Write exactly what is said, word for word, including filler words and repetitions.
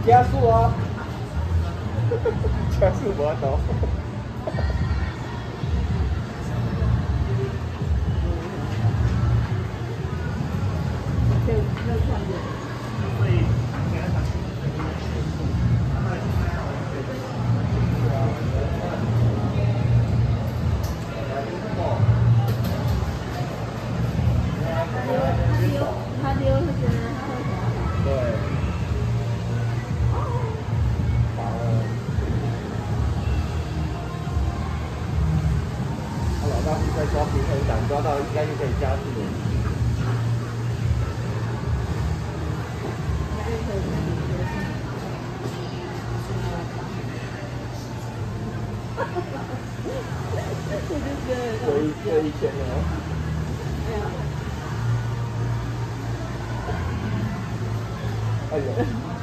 加速啊！加速我懂。 可以可以看见。所以应该打。他溜，他溜，他觉得他会滑倒。 对。好了。他老大是在抓平衡感，抓到应该就可以加速了。 应该可以跟你接近。我就觉得。 这一这一圈哦。 哎呀。 哎呦。